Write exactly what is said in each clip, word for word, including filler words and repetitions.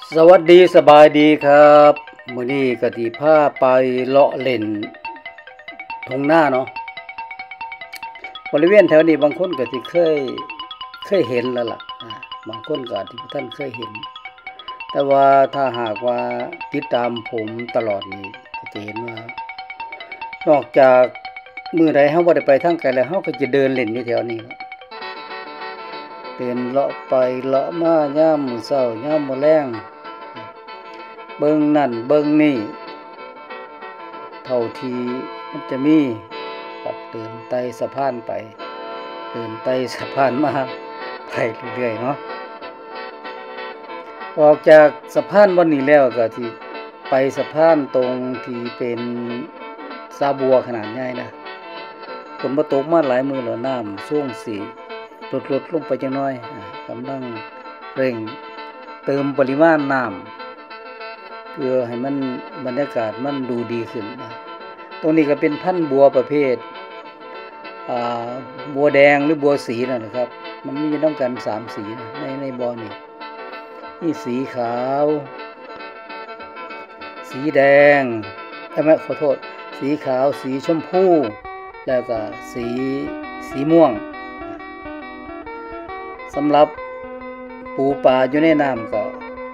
สวัสดีสบายดีครับมื้อนี้ก็สิพาไปเลาะเล่นทุ่งนาเนาะบริเวณแถวนี้บางคนก็สิเคยเคยเห็นแล้วล่ะอ่าบางคนก็อาจสิบ่ทันเคยเห็นแต่ว่าถ้าหากว่าติดตามผมตลอดนี่ก็จะเห็นว่านอกจากมื้อใดเฮาบ่ได้ไปทางไกลแล้วเฮาก็จะเดินเล่นอยู่แถวนี้เดินเลาะไปเลาะมายามมื้อเช้ายามมื้อแลงเบิ่งนั่นเบิ่งนี่เท่าที่มันจะมีกับเดินไต่สะพานไปเดินไต่สะพานมาไปเรื่อยๆเนาะออกจากสะพานวันนี้แล้วก็สิไปสะพานตรงที่เป็นสาบัวขนาดใหญ่นะฝนบ่ตกมาหลายมื้อแล้วน้ำสูงสิลดๆลงไปจักหน่อยอ่ากำลังเร่งเติมปริมาณน้ำเพื่อให้มันบรรยากาศมันดูดีขึ้นนะตรงนี้ก็เป็นพันธุ์บัวประเภทอ่าบัวแดงหรือบัวสีนั่นนะครับมันมีนำกันสามสีนะในในบ่อนี่มีสีขาวสีแดงเอ้ยไม่ขอโทษสีขาวสีชมพูแล้วก็สีสีม่วงสำหรับปูปลาอยู่ในน้ำก็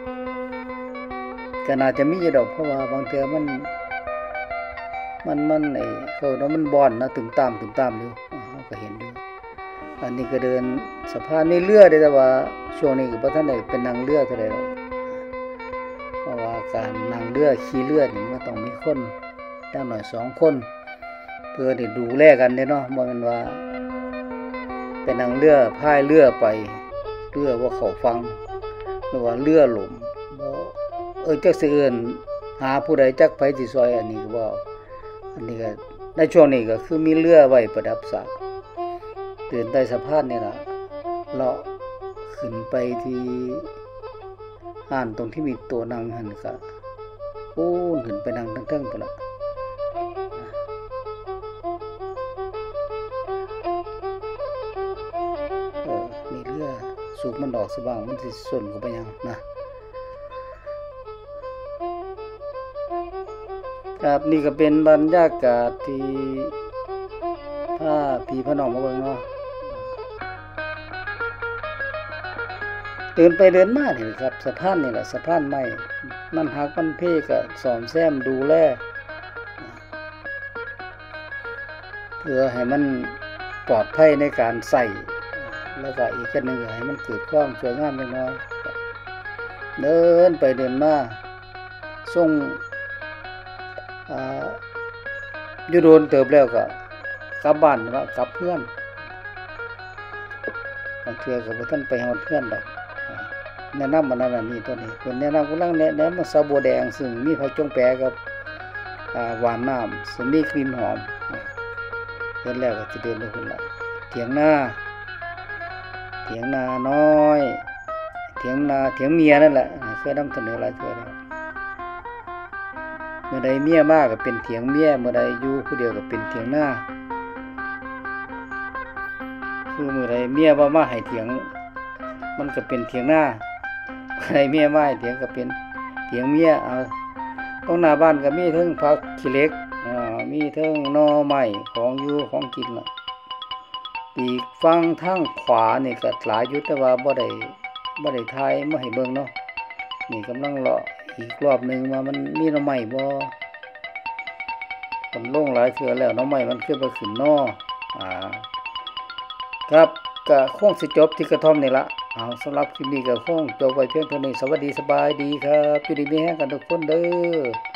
ก็น่าจะมีอยู่ดอกเพราะว่าบางเทื่อมันมันมันไอ้เขาเนาะมันบ่อนนะตึงตามตึงตามอยู่เฮาก็เห็นอยู่อันนี้ก็เดินสะพานมีเรือได้แต่ว่าช่วงนี้ก็บ่ทันได้เป็นนั่งเรือเท่าใดหรอกเพราะว่าการนั่งเรือขี่เรือนี่มันต้องมีคนอย่างน้อยสองคนเพื่อได้ดูแลกันเด้เนาะบ่แม่นว่าเป็นนั่งเรือพายเรือไปเรือบ่เข้าฝั่งหรือว่าเรือล่มบ่เออจักสิเอิ้นหาผู้ใดจักไผสิซอยอันนี้ก็บ่อันนี้ก็ในช่วงนี้ก็คือมีเรือไว้ประดับฉากเดินใต้สะพานนี่ล่ะเลาะขึ้นไปที่ห้านตรงที่มีตัวนั่งหั่นก็โอ้ขึ้นไปนั่งเทิงๆพุ่นล่ะเออมีเรือสูบมันออกซะบ้างมันสิส่นเข้าไปยังนะครับนี่ก็เป็นบรรยากาศที่พาพี่พน้องมาเบิ่งเนาะเดินไปเดินมานี่ครับสะพานนี่แหละสะพานไม้มันหักมันเพก็ซ่อมแซมดูแลเพื่อให้มันปลอดภัยในการใช้แล้วก็อีกอันนึงก็ให้มันเกิดความสวยงามจักหน่อยเดินไปเดินมาส่งอ่าอยู่โดนเติบแล้วก็กลับบ้านว่ากลับเพื่อนบางเทื่อก็บ่ทันไปฮอดเพื่อนดอกแนะนำอันนั้นอันนี้ตัวนี้เพิ่นแนะนำกำลังแนะนำมาซาบัวแดงซึ่งมีผักจงแปรกับอ่าหวานน้ำซึ่งมีกลิ่นหอมเดินแล้วก็สิเดินไปพุ่นล่ะเถียงนาเถียงนาน้อยเถียงนาเถียงเมียนั่นแหละเคยนำเสนอหลายเทื่อแล้วเมื่อใดเมียมาก็เป็นเถียงเมียเมื่อใดอยู่ผู้เดียวก็เป็นเถียงนาคือเมื่อใดเมียบ่มาให้เถียงมันก็เป็นเถียงนาเมื่อใดเมียมาให้เถียงก็เป็นเถียงเมียเอาตรงหน้าบ้านก็มีเทิงผักขี้เหล็กอ่ามีเทิงหน่อไม้ของอยู่ของกินล่ะปีกฝั่งทางขวานี่ก็หลายอยู่แต่ว่าบ่ได้บ่ได้ถ่ายมาให้เบิ่งเนาะนี่กำลังเลาะอีกรอบนึงว่ามันมีหน่อไม้บ่มันลงหลายเทื่อแล้วหน่อไม้มันคือบ่ขึ้นนออ่าครับก็คงสิจบที่กระท่อมนี่ล่ะเอาสำหรับคลิปนี้ก็คงจบไว้เพียงเท่านี้สวัสดีสบายดีครับอยู่ดีมีแรงกันทุกคนเด้อ